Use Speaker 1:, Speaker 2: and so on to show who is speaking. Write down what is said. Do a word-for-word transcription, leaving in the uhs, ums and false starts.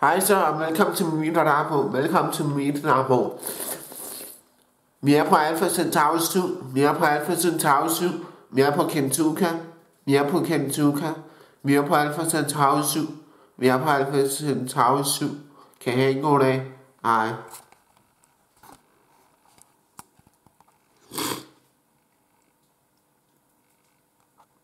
Speaker 1: Hej så, og velkommen til min der er på. Velkommen til min der er på. Vi er på Alpha Centauri syv. Vi er på Alpha Centauri syv. Vi er på Kentuka. Vi er på Kentuka. Vi er på Alpha Centauri syv. Vi er på Alpha Centauri syv. Kan I have en god dag? Hej.